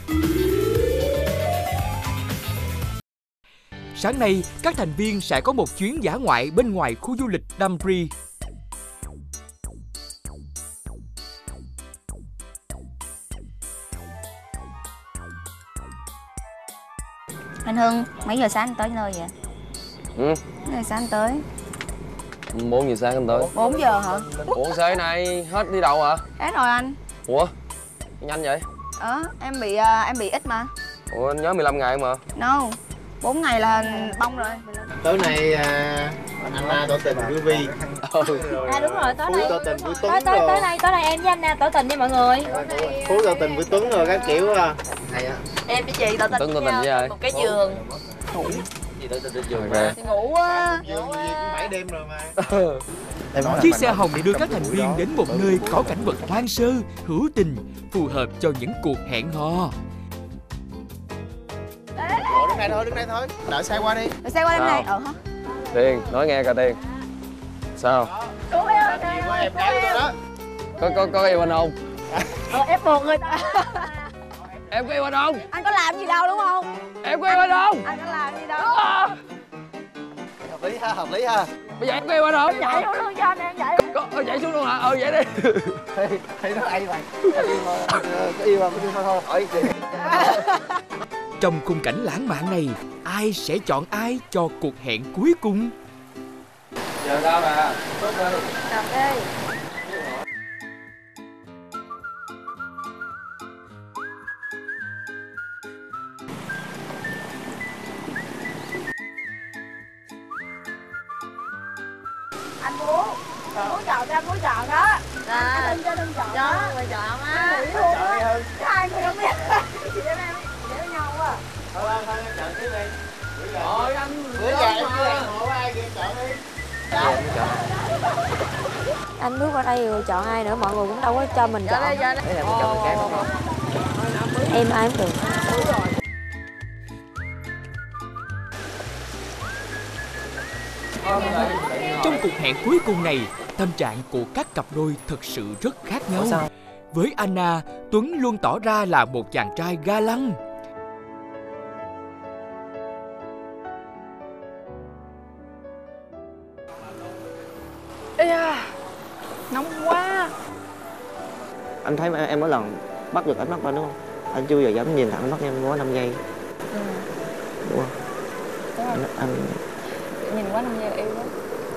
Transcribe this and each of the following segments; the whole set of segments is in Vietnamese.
Sáng nay, các thành viên sẽ có một chuyến dã ngoại bên ngoài khu du lịch Đam Ri. Anh Hưng, mấy giờ sáng anh tới nơi vậy? Ừ. Mấy giờ sáng anh tới? 4 giờ sáng anh tới. 4 giờ hả? Ủa sáng nay hết đi đâu hả? Hết rồi anh. Ủa? Nhanh vậy? Em bị ít mà. Ủa anh nhớ 15 ngày mà. No, 4 ngày là bông rồi. Tối nay Anna tỏ tình với Vi. Đúng rồi, tối nay tỏ tình với Tuấn. Tối nay em với Anna tỏ tình đi mọi người. Phú tỏ tình với Tuấn rồi các kiểu hay á. Em với chị tỏ tình Tuấn tỏ tình với ai? một cái giường. Ngủ. Gì tỏ tình trên giường ra. Ngủ á. Giường gì cũng 7 đêm rồi mà. Chiếc xe hồng đưa các thành viên đến một nơi có cảnh vật hoang sơ, hữu tình, phù hợp cho những cuộc hẹn hò. Đứng đây thôi. Đợi xe qua đi. Đợi xe qua em này. Hả? Tiên, nói nghe coi Tiên. Sao? Có em gái tôi đó. Có yêu anh không? Em buồn người ta. Em có yêu anh không? Anh có làm gì đâu đúng không? Em có yêu anh không? Anh có làm gì đâu. Hợp lý ha. Bây giờ em có yêu anh không? Chạy xuống luôn cho anh em chạy. Chạy xuống luôn hả? Vậy đi. Thấy nó hay mày. Có yêu không? Thôi hỏi gì. Trong khung cảnh lãng mạn này, ai sẽ chọn ai cho cuộc hẹn cuối cùng? Giờ sao bà? Cầm đi. Anh Phú chọn cho anh Phú chọn đó. Anh cho đừng chọn đó. Mày chọn á. Hai người không biết. Chị em để nhau quá. Thôi em chọn trước đi. Rồi anh Bữa giờ em cứ hẹn hò ai kia chọn đi. Anh bước qua đây rồi chọn ai nữa, mọi người cũng đâu có cho mình chọn. Đấy là mình chọn người khác đúng không? Em ai cũng được. Trong cuộc hẹn cuối cùng này, tâm trạng của các cặp đôi thật sự rất khác nhau. Với Anna, Tuấn luôn tỏ ra là một chàng trai ga lăng. Nóng quá. Anh thấy em mỗi lần bắt được ánh mắt anh đúng không? Anh chưa bao giờ dám nhìn thẳng mắt em quá 5 giây. Đúng không? Anh Nhìn quá 5 giây là yêu quá.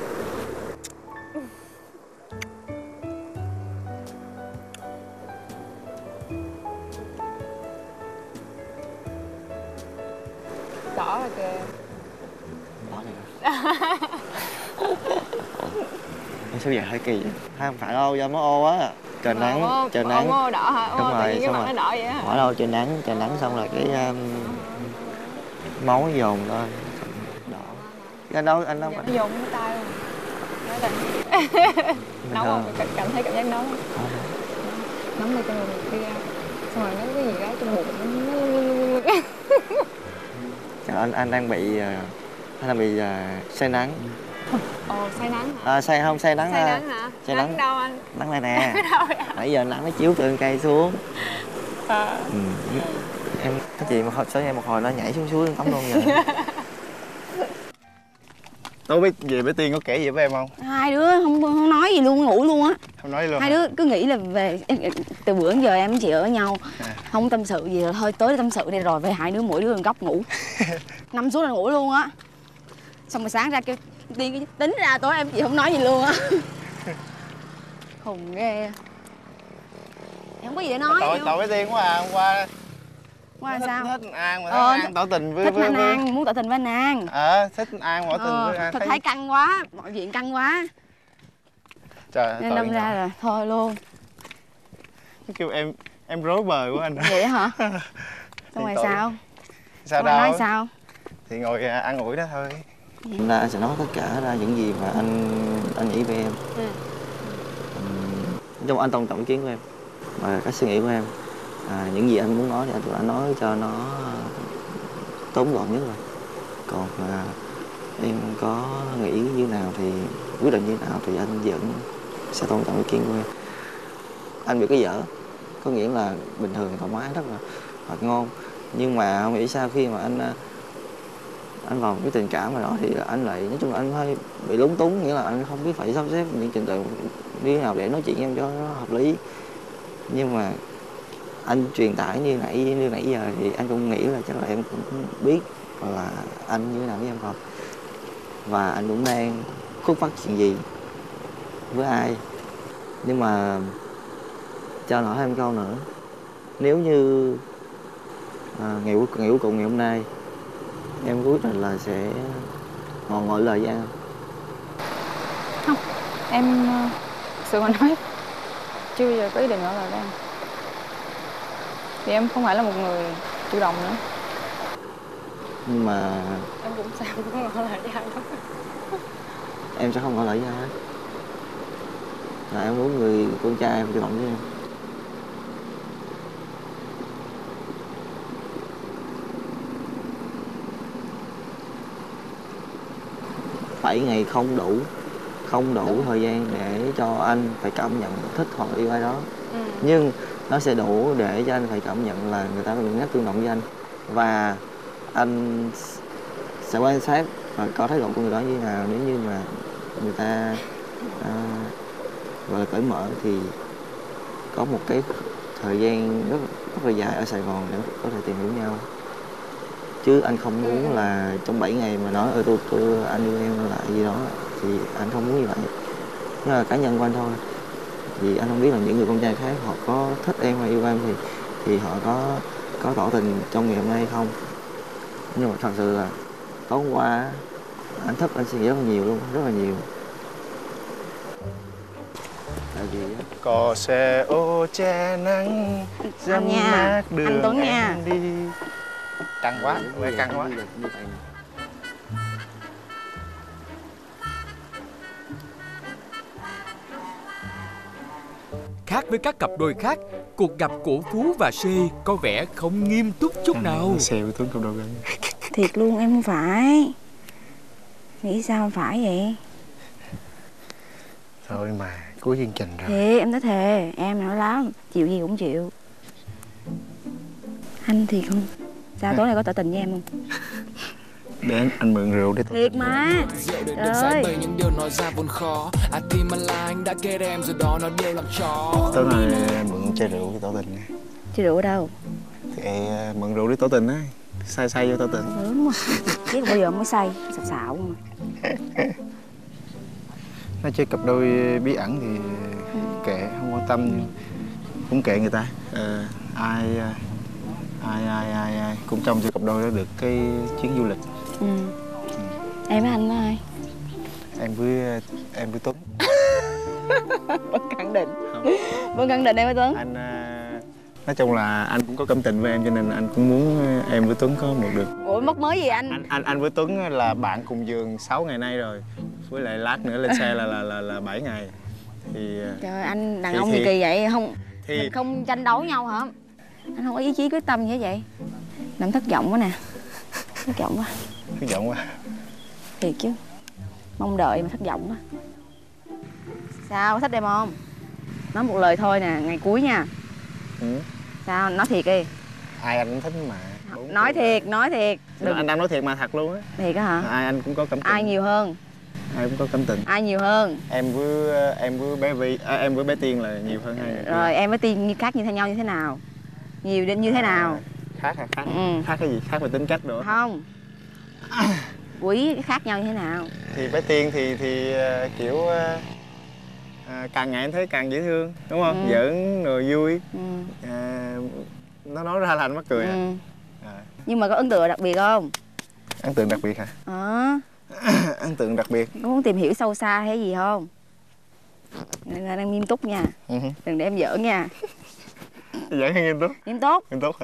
Đỏ rồi kìa. Đỏ này. Em sao vậy hơi kỳ vậy? Không phải đâu, do mới ô á. Trời nắng, trời nắng. Ô đỏ hả? Đúng rồi, cái mặt nó đỏ vậy hả? Hỏi đâu trời nắng xong rồi cái máu dồn lên. Đỏ. Anh đâu phải. Nó dồn cái tay luôn. Nói tình. Nóng không? Cảm thấy cảm giác nóng không? Nóng lên trong người đi ra. Xong rồi nó cái gì đó trong bụng. Trời, anh đang bị say nắng. Say nắng hả? Say nắng. Say nắng hả? Say nắng đâu anh? Nắng này nè. Đâu vậy? Nãy giờ nắng nó chiếu từ cây xuống. Em cái chị mà sao em một hồi nó nhảy xuống suối tắm luôn vậy. Tôi biết về với Tiên có kể gì với em không? Hai đứa không nói gì luôn, ngủ luôn á. Không nói luôn. Hai đứa cứ nghĩ là về từ bữa đến giờ em với chị ở nhau, không tâm sự gì, rồi thôi tới tâm sự đi, rồi về hai đứa mỗi đứa một góc ngủ. Nằm xuống là ngủ luôn á. Xong rồi sáng ra kêu Tiên tính ra tối em chị không nói gì luôn á. Khùng ghê. Em không có gì để nói. Tội với Tiên quá à, hôm qua sao? Thích An mà thích An tỏ tình với anh An, muốn tỏ tình với anh An. Thích An tỏ tình với An. Thấy căng quá, mọi chuyện căng quá. Trời ơi, nên đâm ra là thôi luôn. Kêu em rối bời của anh. Vậy hả? Xong rồi sao? Sao đâu? Nói sao? Thì ngồi ăn ủi đó thôi. Anh sẽ nói tất cả ra những gì mà anh nghĩ về em. Trong anh tôn trọng ý kiến của em và các suy nghĩ của em. Những gì anh muốn nói thì anh đã nói cho nó tóm gọn nhất rồi. Còn em có nghĩ như nào thì quyết định như nào thì anh vẫn sẽ tôn trọng ý kiến của em. Anh bị cái dở có nghĩa là bình thường thoải mái rất là hoạt ngôn. Nhưng mà không nghĩ sao khi mà anh vào cái tình cảm nào đó thì anh lại, nói chung là anh hơi bị lúng túng, nghĩa là anh không biết phải sắp xếp những trình tự như thế nào để nói chuyện với em cho nó hợp lý. Nhưng mà anh truyền tải như nãy giờ thì anh cũng nghĩ là chắc là em cũng biết là anh như thế nào với em rồi, và anh cũng đang khúc mắc chuyện gì với ai. Nhưng mà cho nói thêm câu nữa, nếu như ngày cuối cùng ngày hôm nay em quyết định là sẽ ngỏ lời với anh Không, em sự mà nói chưa bao giờ có ý định ngỏ lời với anh. Vì em không phải là một người chủ động nữa. Nhưng mà Em cũng sao cũng không ngỏ lời với ai đâu. em sẽ không ngỏ lời với ai hết. Là em muốn người con trai em chủ động với em. Bảy ngày không đủ thời gian để cho anh phải cảm nhận thích hoặc yêu ai đó. Nhưng nó sẽ đủ để cho anh phải cảm nhận là người ta có ngắt tương động với anh, và anh sẽ quan sát và có thái độ của người đó như thế nào. Nếu như mà người ta gọi là cởi mở thì có một cái thời gian rất là dài ở Sài Gòn để có thể tìm hiểu nhau. Chứ anh không muốn là trong 7 ngày mà nói tôi anh yêu em lại gì đó, thì anh không muốn như vậy. Đó là cá nhân của anh thôi. Vì anh không biết là những người con trai khác họ có thích em hay yêu em thì họ có tỏ tình trong ngày hôm nay hay không. Nhưng mà thật sự là tối hôm qua anh thức anh suy nghĩ rất là nhiều luôn, rất là nhiều. Tại vì Có xe ô che nắng dâm mát đường anh Tuấn nha. em đi. Căng quá, mẹ căng quá. Khác với các cặp đôi khác, cuộc gặp của Phú và Sê có vẻ không nghiêm túc chút nào. Xe với Tuấn cặp đôi gần. Thiệt luôn, em không phải. Nghĩ sao không phải vậy? Thôi mà, cuối chương trình rồi. Thiệt, em nói thề, em nói lắm, chịu gì cũng chịu. Anh thì không. Sao tối nay có tỏ tình với em không? Để anh mượn rượu để Thiệt mà. Trời ơi. những điều nói ra vốn khó. Thì mà là anh đã kết em rồi đó nó đều làm chó. tối nay mượn chai rượu để tỏ tình nha. Chai rượu ở đâu? Thì mượn rượu để tỏ tình á, say vô tỏ tình. Đúng rồi. Biết bao giờ mới say, sập sạo mà. Nói chơi cặp đôi bí ẩn thì kệ, không quan tâm, nhưng cũng kệ người ta. Ai cũng trông cho cặp đôi đó được cái chuyến du lịch. Em với anh với ai? Em với Tuấn. Vẫn khẳng định. Vẫn khẳng định em với Tuấn. Anh nói chung là anh cũng có cảm tình với em, cho nên anh cũng muốn em với Tuấn có một được. Ủa móc mới gì anh? Anh với Tuấn là bạn cùng giường 6 ngày nay rồi, với lại lát nữa lên xe là 7 ngày. Thì trời, anh đàn ông gì kỳ vậy? Không thì mình không tranh đấu nhau hả? Anh không có ý chí quyết tâm như vậy. Làm thất vọng quá nè. Thất vọng quá. thất vọng quá. Thiệt chứ. Mong đợi mà thất vọng quá. Sao, thích em không? Nói một lời thôi nè, ngày cuối nha. Sao, nói thiệt đi. Ai anh cũng thích mà. Nói thiệt. Đừng. Anh đang nói thiệt mà, thật luôn á. Thiệt á hả? Ai anh cũng có cảm tình. Ai nhiều hơn? Ai cũng có cảm tình. Ai nhiều hơn? Em với bé Vi, em với bé Tiên là nhiều hơn hay? Rồi em với Tiên khác như nhau như thế nào? Nhiều đến như thế nào? Khác hả? Khác cái gì? Khác về tính cách nữa. Không. Quý khác nhau như thế nào? Thì bé Tiên thì kiểu càng ngày em thấy càng dễ thương, đúng không? Giỡn rồi vui. Nó nói ra là anh mắc cười. Nhưng mà có ấn tượng đặc biệt không? Ấn tượng đặc biệt hả? Ấn tượng đặc biệt. Có muốn tìm hiểu sâu xa hay gì không? Đang nghiêm túc nha. Đừng để em giỡn nha. Giỡn hay nghiêm túc? Nghiêm túc. Nghiêm túc hả?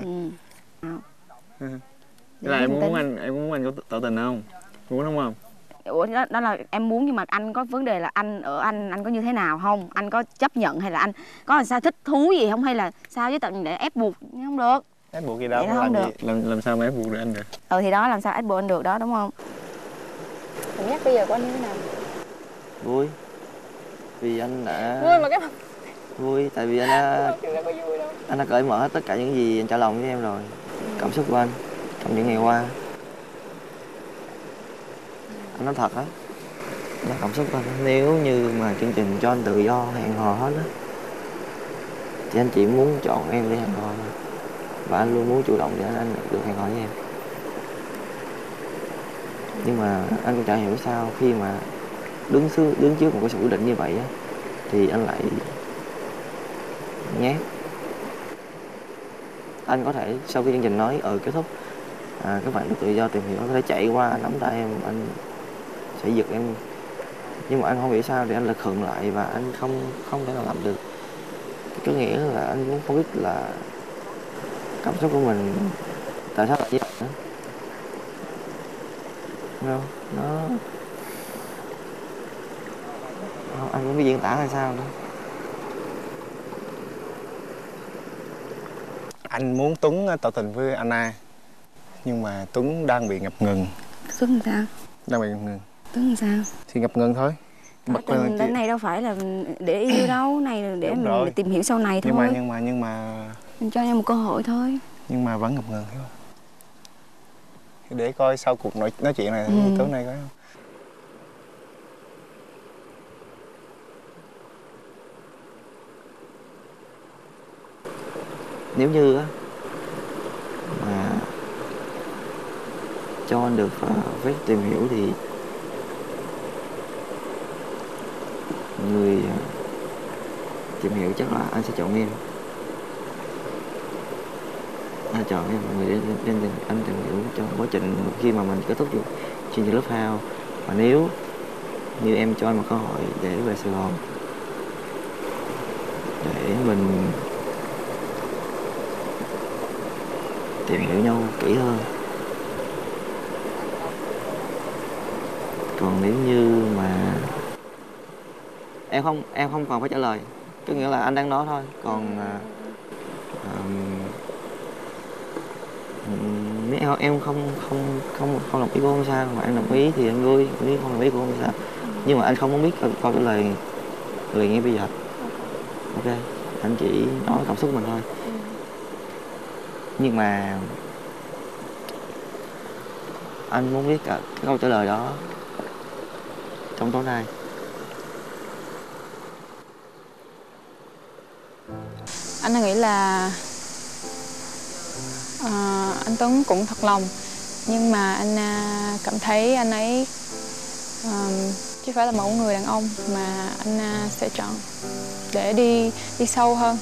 Là em muốn anh có tỏ tình không? Muốn đúng không? Ủa đó là em muốn, nhưng mà anh có vấn đề là anh có như thế nào không? Anh có chấp nhận hay là anh có làm sao thích thú gì không, hay là sao với tận để ép buộc không được. Ép buộc gì đâu, không được. Làm sao mà ép buộc được anh được? Thì đó, làm sao ép buộc anh được đó, đúng không? Cảm giác bây giờ của anh như thế nào? Vui. Vì anh đã Vui mà cái vui tại vì anh đã Anh đã cởi mở hết tất cả những gì anh trải lòng với em rồi. Cảm xúc của anh trong những ngày qua. Anh nói thật á, là cảm xúc của anh nếu như mà chương trình cho anh tự do hẹn hò hết á, thì anh chỉ muốn chọn em để hẹn hò thôi. Và anh luôn muốn chủ động để anh được hẹn hò với em. Nhưng mà anh cũng chả hiểu sao khi mà đứng trước một cái sự quyết định như vậy á, thì anh lại nhát. Anh có thể sau khi chương trình nói kết thúc, các bạn được tự do tìm hiểu, có thể chạy qua nắm tay em, anh sẽ giật em. Nhưng mà anh không hiểu sao thì anh lại khựng lại và anh không thể nào làm được. Có nghĩa là anh cũng không biết là cảm xúc của mình tại sao lại như vậy nữa. Anh cũng biết diễn tả hay sao nữa. Anh muốn Tuấn tỏ tình với Anna, nhưng mà Tuấn đang bị ngập ngừng. Tuấn sao? Đang bị ngập ngừng. Tuấn sao? Thì ngập ngừng thôi. Tỏ tình đến này đâu phải là để yêu đâu, này là để mình tìm hiểu sau này thôi. Nhưng mà mình cho nhau một cơ hội thôi. Nhưng mà vẫn ngập ngừng, hiểu không? Để coi sau cuộc nói chuyện này tối nay có không? Nếu như á mà cho anh được phép tìm hiểu thì người tìm hiểu chắc là anh sẽ chọn em. Anh chọn em người để anh tìm hiểu trong quá trình khi mà mình kết thúc chương trình Love House. Và nếu như em cho anh một cơ hội để về Sài Gòn để mình tìm hiểu nhau kỹ hơn. Còn nếu như mà em không còn phải trả lời, có nghĩa là anh đang nói thôi. Còn nếu em không đồng ý cũng không sao, mà em đồng ý thì anh vui, nếu không đồng ý cũng không sao. Nhưng mà anh không muốn biết câu trả lời ngay bây giờ. Ok, anh chỉ nói cảm xúc của mình thôi. Nhưng mà anh muốn biết cái câu trả lời đó trong tối nay. Anh nghĩ là anh Tuấn cũng thật lòng, nhưng mà anh cảm thấy anh ấy chứ phải là mẫu người đàn ông mà anh sẽ chọn để đi sâu hơn.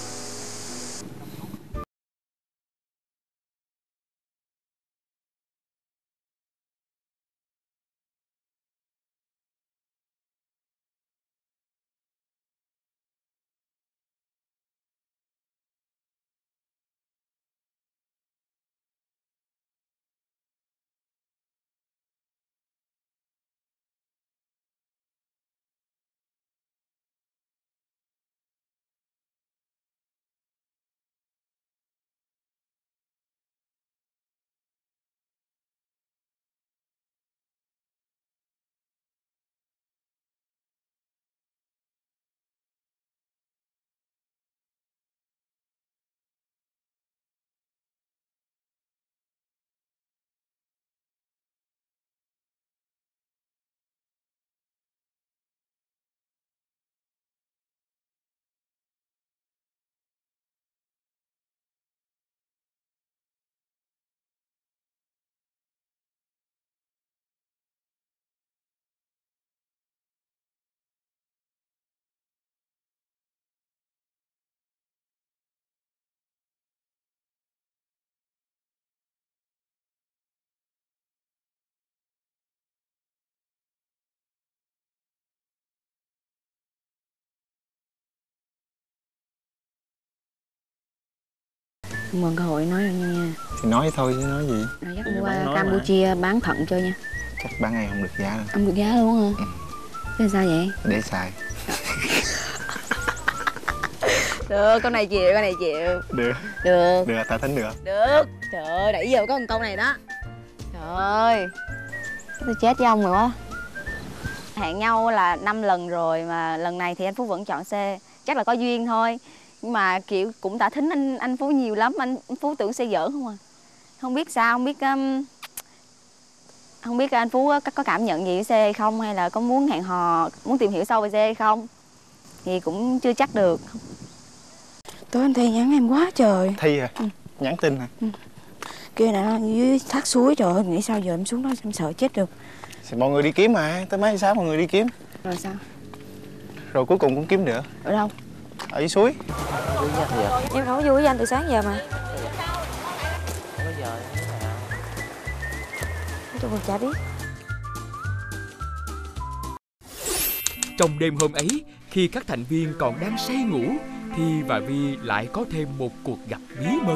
Mượn cơ hội nói rồi nha. Thì nói thôi chứ nói gì. Nói dắt qua Campuchia bán thận chơi nha. Chắc bán ngày không được giá đâu. Không được giá luôn hả? Thế sao vậy? Để xài. Được, con này chịu, con này chịu. Được. Được. Được, ta tính được. Được. Trời ơi, nãy giờ có một câu này đó. Trời ơi, tôi chết với ông rồi quá. Hẹn nhau là 5 lần rồi mà lần này thì anh Phúc vẫn chọn C. Chắc là có duyên thôi. Nhưng mà kiểu cũng tả thính anh Phú nhiều lắm, anh Phú tưởng sẽ giỡn không à. Không biết sao, không biết anh Phú có cảm nhận gì với xe hay không, hay là có muốn hẹn hò, muốn tìm hiểu sâu về xe hay không thì cũng chưa chắc được. Tối anh Thi nhắn em quá trời. Thi à? Nhắn tin hả? Kia nè, dưới thác suối, trời ơi, nghĩ sao giờ em xuống đó em sợ chết được. Thì mọi người đi kiếm mà, tới mấy sáng mọi người đi kiếm. Rồi sao? Rồi cuối cùng cũng kiếm được. Ở đâu? Ở dưới suối. Em không có vui với anh từ sáng giờ mà. Tôi còn chả biết. Trong đêm hôm ấy, khi các thành viên còn đang say ngủ, Thi và Vi lại có thêm một cuộc gặp bí mật.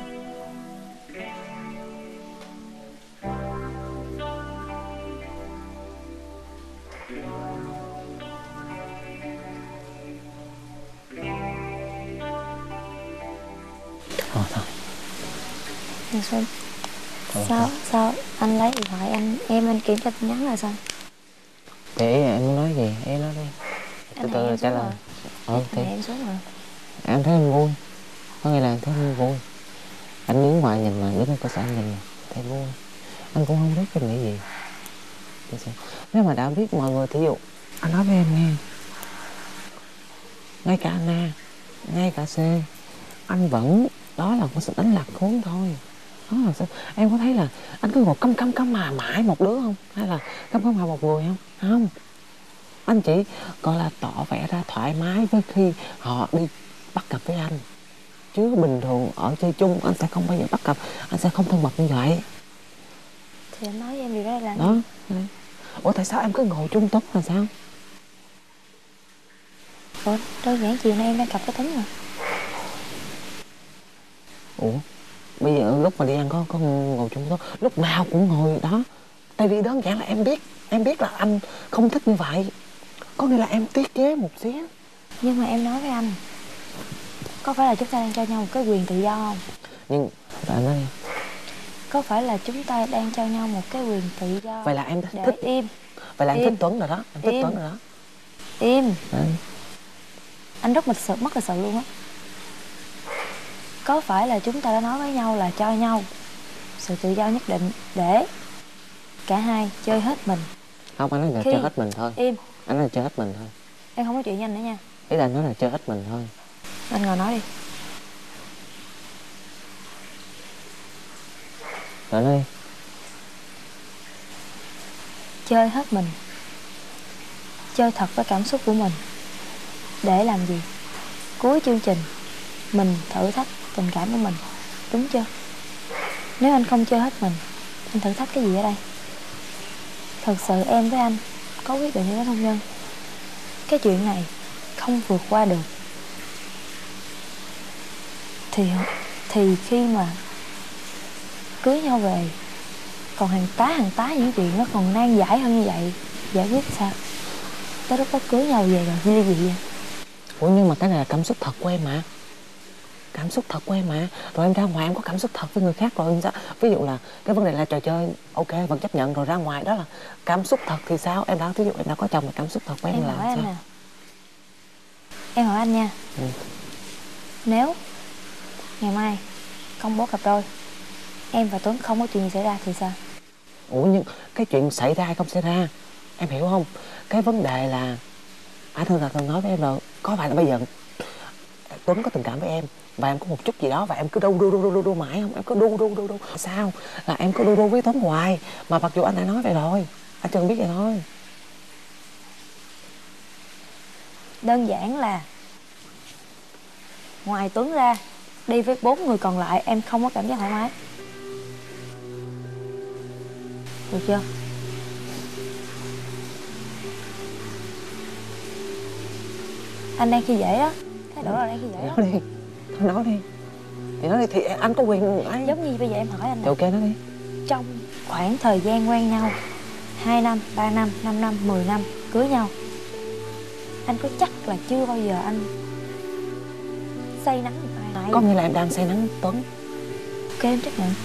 Sao anh lấy điện thoại anh kiểm tra tin nhắn là sao? Thì ý là em muốn nói gì em nói đi, từ từ trả lời. Thì Em xuống rồi. em thấy em vui, có nghĩa là em thấy em vui. Anh đứng ngoài nhìn mà đứng ở cơ sở anh nhìn mà thấy vui. Anh cũng không biết cái nghĩ gì. Nếu mà đã biết mọi người, thí dụ anh nói với em nghe, ngay cả Anna, ngay cả C, anh vẫn đó là một sự đánh lạc hướng thôi. Đó là sao? Em có thấy là anh cứ ngồi câm mà mãi một đứa không, hay là câm mà một người không? Không, anh chỉ gọi là tỏ vẻ ra thoải mái với khi họ đi bắt cặp với anh, chứ bình thường ở chơi chung anh sẽ không bao giờ bắt cặp, anh sẽ không thân mật như vậy. Thì anh nói với em điều đó là Đó. Ủa tại sao em cứ ngồi chung Tuấn là sao? Ủa đơn giản chiều nay em đang cặp với Tuấn rồi. Ủa bây giờ lúc mà đi ăn có ngồi chung Tuấn, lúc nào cũng ngồi đó. Tại vì đơn giản là em biết là anh không thích như vậy, có nghĩa là em tiết chế một xíu. Nhưng mà em nói với anh, có phải là chúng ta đang cho nhau một cái quyền tự do không? Nhưng bạn nói Có phải là chúng ta đang cho nhau một cái quyền tự do? vậy là em để thích. Im. Vậy là em Im. thích Tuấn rồi đó, em thích Im. Tuấn rồi đó. Im. Đấy. Anh rất mất lịch sự luôn á. Có phải là chúng ta đã nói với nhau là cho nhau sự tự do nhất định để cả hai chơi hết mình? Không, anh nói là Khi... chơi hết mình thôi. Im. Anh nói là chơi hết mình thôi. Em không nói chuyện với anh nữa nha. Ý là anh nói là chơi hết mình thôi. Anh ngồi nói đi. Rồi nói đi. Chơi hết mình, chơi thật với cảm xúc của mình. Để làm gì? Cuối chương trình mình thử thách tình cảm của mình, đúng chưa? Nếu anh không chơi hết mình, anh thử thách cái gì ở đây? Thật sự em với anh có quyết định với hôn nhân, cái chuyện này không vượt qua được thì khi mà cưới nhau về còn hàng tá những chuyện nó còn nan giải hơn như vậy, giải quyết sao? Tới lúc đó cưới nhau về rồi như gì vậy? Ủa nhưng mà cái này là cảm xúc thật của em mà. Cảm xúc thật của em mà. Rồi em ra ngoài em có cảm xúc thật với người khác rồi sao? Ví dụ là cái vấn đề là trò chơi, ok vẫn chấp nhận, rồi ra ngoài đó là cảm xúc thật thì sao? Em đã, ví dụ em đã có chồng mà cảm xúc thật của em là hỏi sao? anh nè. Em hỏi anh nha. Nếu ngày mai công bố cặp đôi, em và Tuấn không có chuyện gì xảy ra thì sao? Ủa nhưng cái chuyện xảy ra hay không xảy ra, em hiểu không? Cái vấn đề là anh thường nói với em rồi, có phải là bây giờ Tuấn có tình cảm với em và em có một chút gì đó và em cứ đu mãi không? Em cứ đu sao? Là em cứ đu với Tuấn hoài mà mặc dù anh đã nói vậy rồi, anh chưa biết vậy thôi. Đơn giản là ngoài Tuấn ra, đi với 4 người còn lại em không có cảm giác thoải mái, được chưa? Anh đang khi dễ đó, thái độ là đang khi dễ đó. Nói đi, thôi nói đi. Thì nói đi thì anh có quyền ấy. Giống như bây giờ em hỏi anh Thì nè, ok nói đi. trong khoảng thời gian quen nhau 2 năm, 3 năm, 5 năm, 10 năm cưới nhau, anh có chắc là chưa bao giờ anh say nắng một ai? Có nghĩa là em đang say nắng Tuấn. Ok em chấp nhận.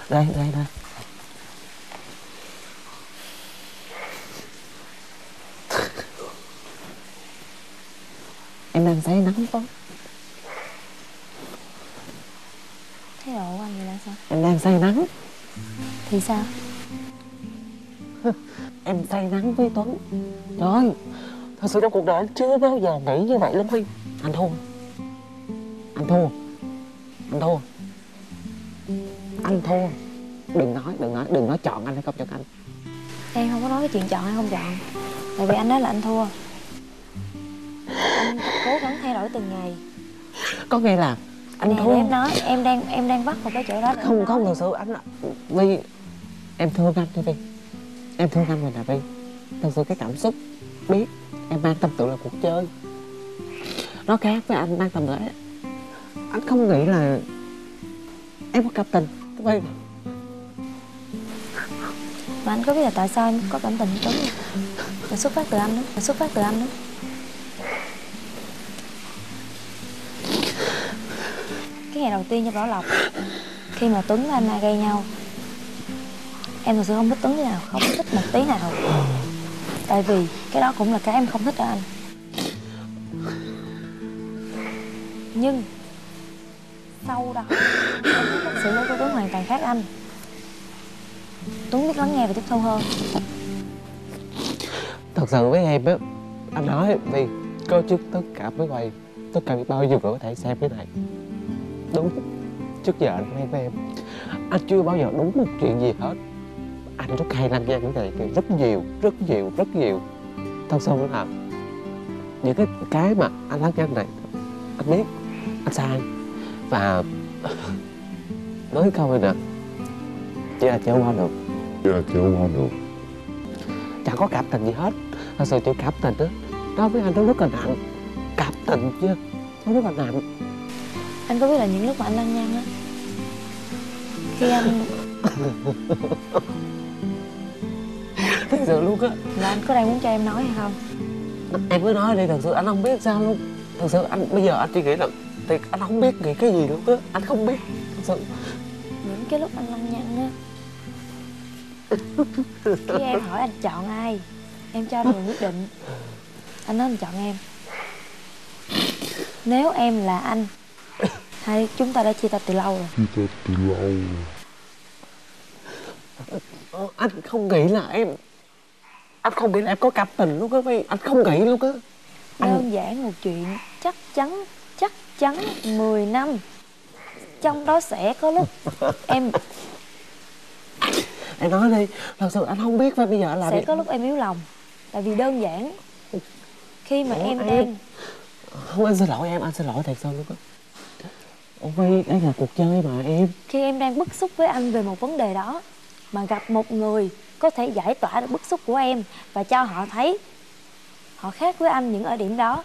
Đây, đây, đây. Em đang say nắng Tuấn. Thái độ của anh vậy là sao? Em đang say nắng. Thì sao? Em say nắng với Tuấn. Trời ơi, thật sự trong cuộc đời anh chưa bao giờ nghĩ như vậy luôn Huy. Anh thua. Anh thua. Anh thua. Anh thua. Đừng nói chọn anh hay không chọn anh. Em không có nói cái chuyện chọn hay không chọn. Tại vì anh nói là anh thua. Anh cố gắng thay đổi từng ngày. Có nghĩa là anh nè, thua. em nói em đang bắt vào cái chỗ đó. Không, không, thật sự anh Vi, em thương anh thôi Vi. Em thương anh rồi nè Vi. Thật sự cái cảm xúc biết em mang tâm sự là cuộc chơi. Nó khác với anh mang tâm sự. Anh không nghĩ là em có cảm tình với Vi. Mà anh có biết là tại sao em có cảm tình với Tuấn không? Là xuất phát từ anh đó. Là xuất phát từ anh đó. Cái ngày đầu tiên trong Bảo Lộc, khi mà Tuấn và Anna gây nhau, em thật sự không thích Tuấn thế nào, không thích một tí nào. Tại vì cái đó cũng là cái em không thích ở anh. Nhưng sau đó em biết cách xử lý của Tuấn hoàn toàn khác anh. Tuấn biết lắng nghe và tiếp thu hơn. Thật sự với em á, anh nói vì có trước tất cả với mày, tất cả bao nhiêu người có thể xem cái này. Đúng, trước giờ anh quen với em, anh chưa bao giờ đúng một chuyện gì hết. Anh rất hay lắng nghe những này rất nhiều. Thật sự là những cái mà anh lắng nghe này, anh biết anh sai. Và nói câu này nè, chỉ là chưa qua được. Chẳng có cảm tình gì hết. Thật sự chuyện cảm tình đó, đối với anh nó rất là nặng. Cảm tình chứ, nó rất là nặng. Anh có biết là những lúc mà anh lăng nhăng á, khi anh Thật sự luôn á. là anh có đang muốn cho em nói hay không? Em cứ nói đi, thật sự anh không biết sao luôn. Thật sự anh bây giờ anh chỉ nghĩ là thì anh không biết nghĩ cái gì luôn á. Anh không biết, thật sự. Những cái lúc anh lăng nhăng á, khi em hỏi anh chọn ai, em cho ra một quyết định, anh nói anh chọn em. Nếu em là anh, hay chúng ta đã chia tay từ lâu rồi. Anh không nghĩ là em có cảm tình luôn á Vi. Anh không nghĩ luôn á. Đơn giản một chuyện chắc chắn 10 năm. Trong đó sẽ có lúc em nói đi, thật sự anh không biết phải bây giờ làm sẽ gì. có lúc em yếu lòng. Tại vì đơn giản khi mà em đang Không, anh xin lỗi em, anh xin lỗi thật sự luôn á. Ủa Vi, đây là cuộc chơi mà em. khi em đang bức xúc với anh về một vấn đề đó, mà gặp một người có thể giải tỏa được bức xúc của em và cho họ thấy họ khác với anh những ở điểm đó.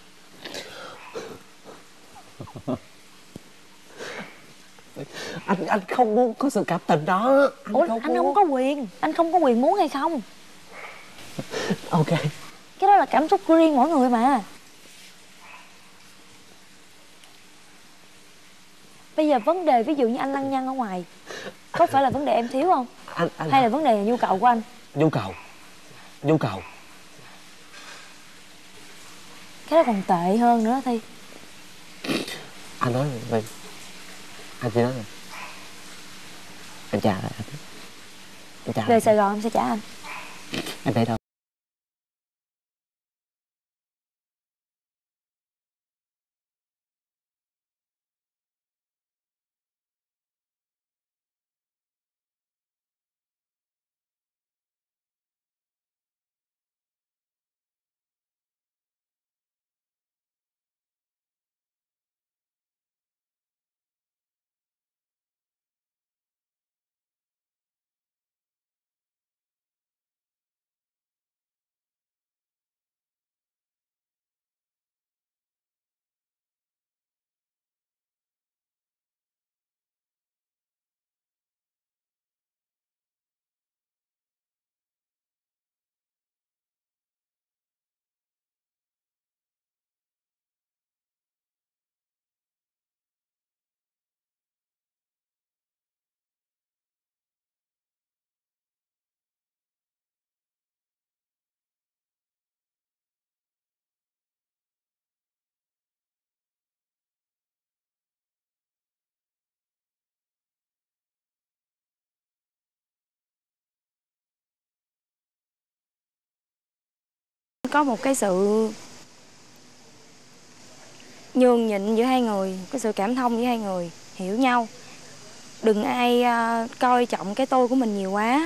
Anh không muốn có sự cảm tình đó. Anh không có quyền. Anh không có quyền muốn hay không. Ok. Cái đó là cảm xúc của riêng mỗi người mà. Bây giờ vấn đề ví dụ như anh lăng nhăng ở ngoài, có phải là vấn đề em thiếu không? Hay là vấn đề là nhu cầu của anh? Nhu cầu. Cái đó còn tệ hơn nữa Thi. Anh nói rồi Vi. Anh chỉ nói rồi. Anh trả lại anh. Về Sài Gòn em sẽ trả anh. Em để đâu? có một cái sự nhường nhịn giữa hai người, cái sự cảm thông giữa hai người, hiểu nhau. Đừng ai coi trọng cái tôi của mình nhiều quá,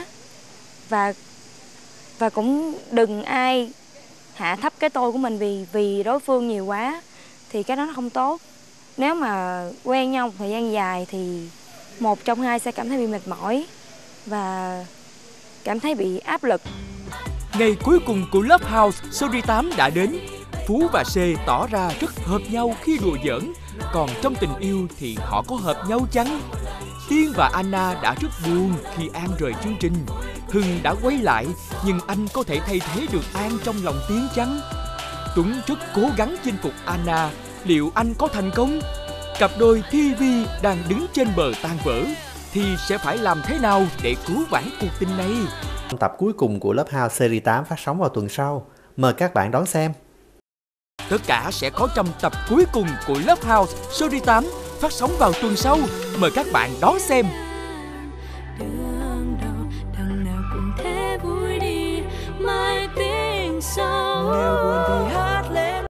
và cũng đừng ai hạ thấp cái tôi của mình vì đối phương nhiều quá, thì cái đó nó không tốt. Nếu mà quen nhau một thời gian dài thì một trong hai sẽ cảm thấy bị mệt mỏi và cảm thấy bị áp lực. Ngày cuối cùng của Love House series 8 đã đến. Phú và C tỏ ra rất hợp nhau khi đùa giỡn, còn trong tình yêu thì họ có hợp nhau chăng? Tiên và Anna đã rất buồn khi An rời chương trình. Hưng đã quay lại, nhưng anh có thể thay thế được An trong lòng Tiên chăng? Tuấn rất cố gắng chinh phục Anna, liệu anh có thành công? Cặp đôi Thi Vi đang đứng trên bờ tan vỡ, thì sẽ phải làm thế nào để cứu vãn cuộc tình này? Tập cuối cùng của Love House series 8 phát sóng vào tuần sau. Mời các bạn đón xem. Tất cả sẽ có trong tập cuối cùng của Love House series 8 phát sóng vào tuần sau. Mời các bạn đón xem. Đường đầu đằng nào cũng thế vui.